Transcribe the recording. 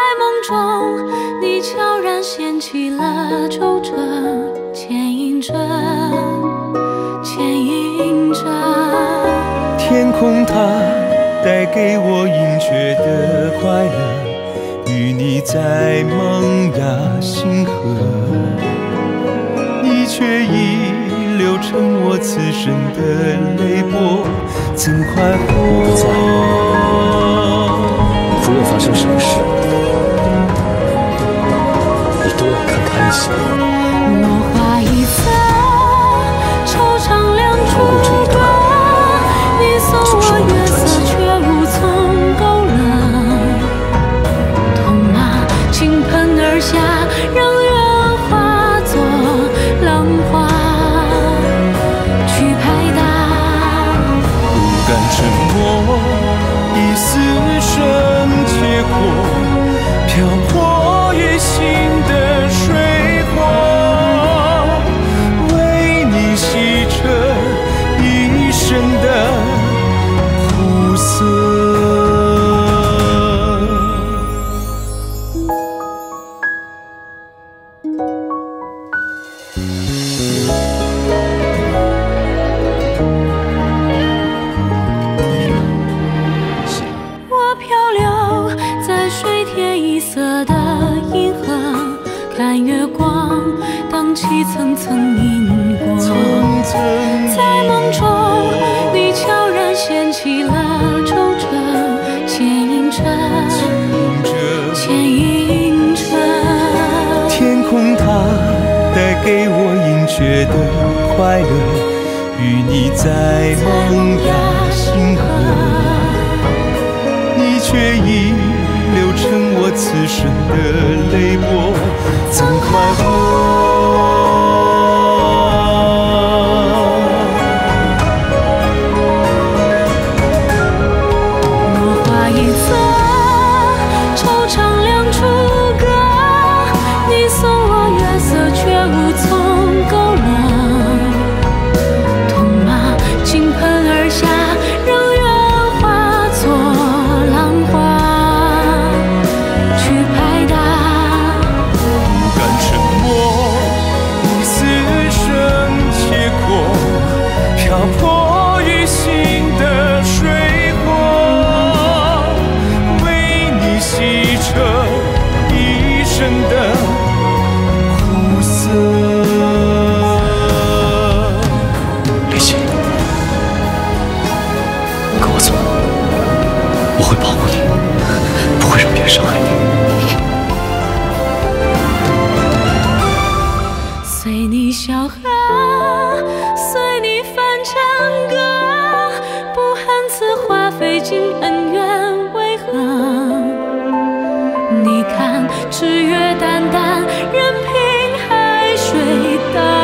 梦中，你悄然掀起了皱褶，牵引着，牵引着。 天空它带给我隐却的快乐，与你在萌芽星河，你却已流成我此生的泪波，怎快活？ 我不在，无论发生什么事，你都要看开一些。 落花一色，惆怅两处隔。你送我月色，却无从勾勒。痛啊，倾盆而下，让月化作浪花去拍打。 不敢沉默，一丝深切过，漂泊于心的水火，为你洗彻一生的苦涩。 我漂流在水天一色的银河，看月光荡起层层银波。在梦中，你悄然掀起了皱褶，牵引着，牵引着。 天空它带给我隐却的快乐，与你在萌芽星河，你却已流成我此生的泪波，怎快活？ 落花一色，惆怅两处隔。你送我月色，却无从勾勒。痛啊，倾盆而下，让月化作浪花去拍打。 不敢沉默，一丝深切过，漂泊于心的水火，为你洗彻一生的苦涩。 李琦，跟我走，我会保护你，不会让别人伤害你。 随你笑呵，随你翻唱歌，不恨此花费尽恩怨为何？你看，只月淡淡，任凭海水倒。